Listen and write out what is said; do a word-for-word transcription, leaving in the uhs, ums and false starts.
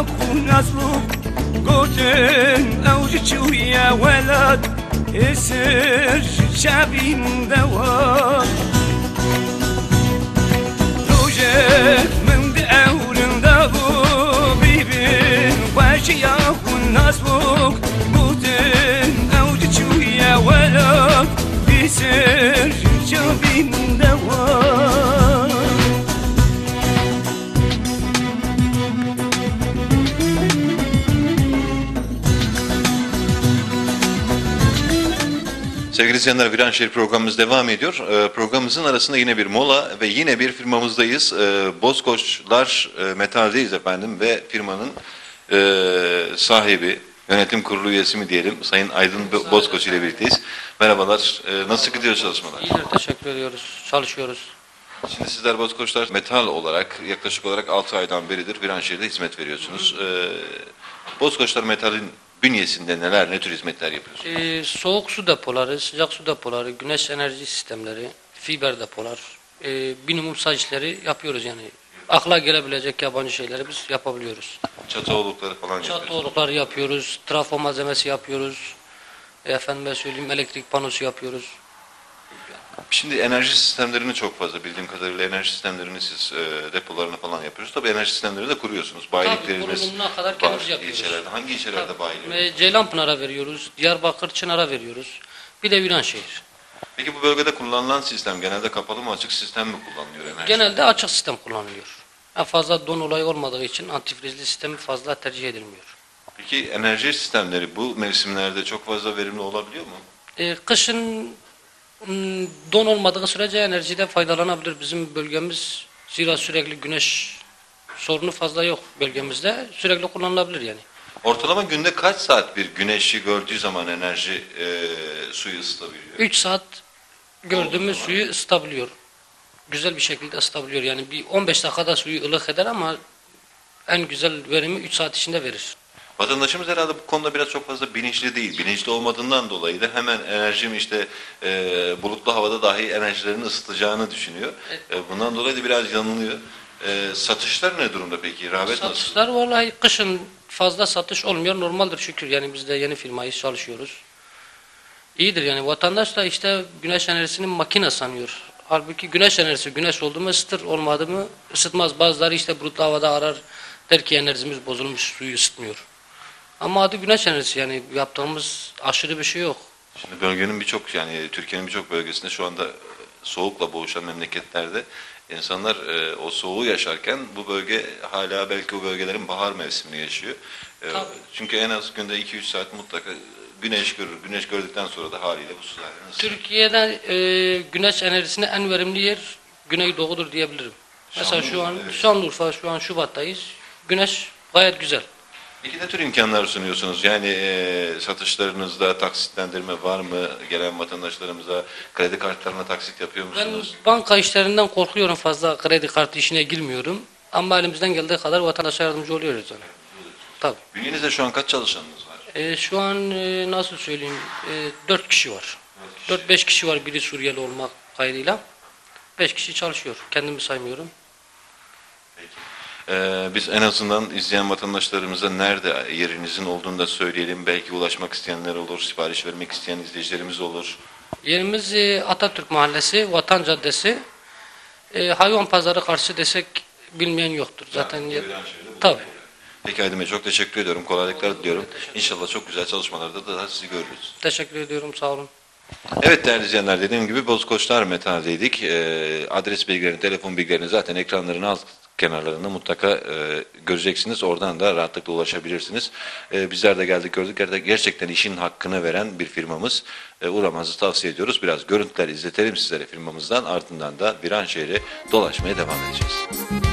أكون أصلك قوتن أوجتشو يا ولد اسر شابين دوار روجت من دعور دابو بيبين واشي أكون أصلك قوتن أوجتشو يا ولد اسر شابين دوار. Sevgili izleyenler, Viranşehir programımız devam ediyor. Ee, programımızın arasında yine bir mola ve yine bir firmamızdayız. Ee, Bozkoçlar e, Metal'deyiz efendim ve firmanın e, sahibi, yönetim kurulu üyesi mi diyelim, Sayın Aydın Bozkoç ile birlikteyiz. Merhabalar, ee, nasıl gidiyor çalışmalar? İyidir, teşekkür ediyoruz, çalışıyoruz. Şimdi sizler Bozkoçlar Metal olarak yaklaşık olarak altı aydan beridir Viranşehir'de hizmet veriyorsunuz. Ee, Bozkoçlar Metal'in bünyesinde neler, ne tür hizmetler yapıyorsunuz? Ee, soğuk su depoları, sıcak su depoları, güneş enerji sistemleri, fiber depolar, e, minimum saç işleri yapıyoruz yani. Akla gelebilecek yabancı şeyleri biz yapabiliyoruz. Çatı olukları falan yapıyorsunuz. Çatı olukları yapıyoruz, trafo malzemesi yapıyoruz, e, efendime söyleyeyim elektrik panosu yapıyoruz. Şimdi enerji sistemlerini çok fazla bildiğim kadarıyla enerji sistemlerini siz e, depolarını falan yapıyorsunuz. Tabii enerji sistemlerini de kuruyorsunuz. Bayilikleriniz kurulumuna kadar var kendimiz yapıyoruz. ilçelerde. Hangi ilçelerde bayilik? E, Ceylanpınar'a veriyoruz, Diyarbakır Çınar'a veriyoruz. Bir de Viranşehir. Peki bu bölgede kullanılan sistem genelde kapalı mı, açık sistem mi kullanılıyor enerji? Genelde açık sistem kullanılıyor. En fazla don olayı olmadığı için antifrizli sistemi fazla tercih edilmiyor. Peki enerji sistemleri bu mevsimlerde çok fazla verimli olabiliyor mu? E, kışın m, don olmadığı sürece enerjiden faydalanabilir bizim bölgemiz. Zira sürekli güneş sorunu fazla yok bölgemizde. Sürekli kullanılabilir yani. Ortalama günde kaç saat bir güneşi gördüğü zaman enerji e, suyu ısıtabiliyor? üç saat gördüğümüz Oldu, suyu ısıtabiliyor. Güzel bir şekilde ısıtabiliyor. Yani bir on beş dakikada suyu ılık eder ama en güzel verimi üç saat içinde verir. Vatandaşımız herhalde bu konuda biraz çok fazla bilinçli değil. Bilinçli olmadığından dolayı da hemen enerjim işte e, bulutlu havada dahi enerjilerini ısıtacağını düşünüyor. Evet. E, bundan dolayı da biraz yanılıyor. E, satışlar ne durumda peki? Rağbet Satışlar nasıl? vallahi kışın fazla satış olmuyor. Normaldir şükür. Yani biz de yeni firmayız, çalışıyoruz. İyidir yani. Vatandaş da işte güneş enerjisini makine sanıyor. Halbuki güneş enerjisi güneş oldu mu ısıtır, olmadı mı ısıtmaz. Bazıları işte bulutlu havada arar der ki enerjimiz bozulmuş, suyu ısıtmıyor. Ama adı güneş enerjisi yani yaptığımız aşırı bir şey yok. Şimdi bölgenin birçok yani Türkiye'nin birçok bölgesinde şu anda soğukla boğuşan memleketlerde insanlar e, o soğuğu yaşarken bu bölge hala belki o bölgelerin bahar mevsimini yaşıyor. E, çünkü en az günde iki üç saat mutlaka güneş görür. Güneş gördükten sonra da haliyle bu sular ısınır. Türkiye'de e, güneş enerjisine en verimli yer Güneydoğu'dur diyebilirim. Mesela şu an evet. Şanlıurfa, şu an Şubat'tayız. Güneş gayet güzel. Peki ne tür imkanlar sunuyorsunuz? Yani e, satışlarınızda taksitlendirme var mı? Gelen vatandaşlarımıza kredi kartlarına taksit yapıyor Ben musunuz? banka işlerinden korkuyorum, fazla kredi kartı işine girmiyorum. Ama elimizden geldiği kadar vatandaşa yardımcı oluyoruz. Yani. Tabii. Bünyenizde şu an kaç çalışanınız var? E, şu an e, nasıl söyleyeyim, e, dört kişi var. Dört beş kişi var, biri Suriyeli olmak kaydıyla. Beş kişi çalışıyor, kendimi saymıyorum. Ee, biz en azından izleyen vatandaşlarımıza nerede yerinizin olduğunu da söyleyelim. Belki ulaşmak isteyenler olur, sipariş vermek isteyen izleyicilerimiz olur. Yerimiz e, Atatürk Mahallesi, Vatan Caddesi. E, hayvan pazarı karşı desek bilmeyen yoktur. Zaten Yani, yer... Tabii. Peki Aydın Bey, çok teşekkür ediyorum. Kolaylıklar diliyorum. İnşallah çok güzel çalışmalarda da sizi görürüz. Teşekkür ediyorum, sağ olun. Evet değerli izleyenler, dediğim gibi Bozkoçlar Metal'deydik. Ee, adres bilgilerini, telefon bilgilerini zaten ekranların alt kenarlarında mutlaka e, göreceksiniz. Oradan da rahatlıkla ulaşabilirsiniz. E, bizler de geldik gördük. Gerçekten işin hakkını veren bir firmamız. E, uğramanızı tavsiye ediyoruz. Biraz görüntüler izletelim sizlere firmamızdan. Ardından da Viranşehir'e dolaşmaya devam edeceğiz.